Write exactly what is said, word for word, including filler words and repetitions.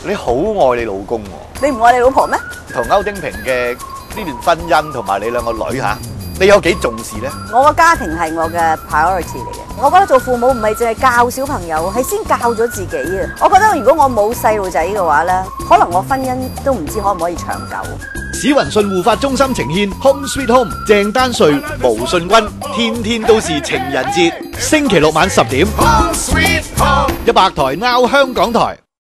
你好愛你老公喎， 你唔愛你老婆咩？ 同歐丁平嘅呢段婚姻同埋你兩個女嚇，你有幾重視咧？ 我個家庭係我嘅 priority 嚟嘅。我覺得做父母唔係淨係教小朋友，係先教咗自己啊！我覺得如果我冇細路仔嘅話咧，可能我婚姻都唔知可唔可以長久。 史雲信護髮中心呈獻 Home Sweet Home， 鄭丹瑞、毛舜筠，天天都是情人節，星期六晚十點，一百台 Now 香港台。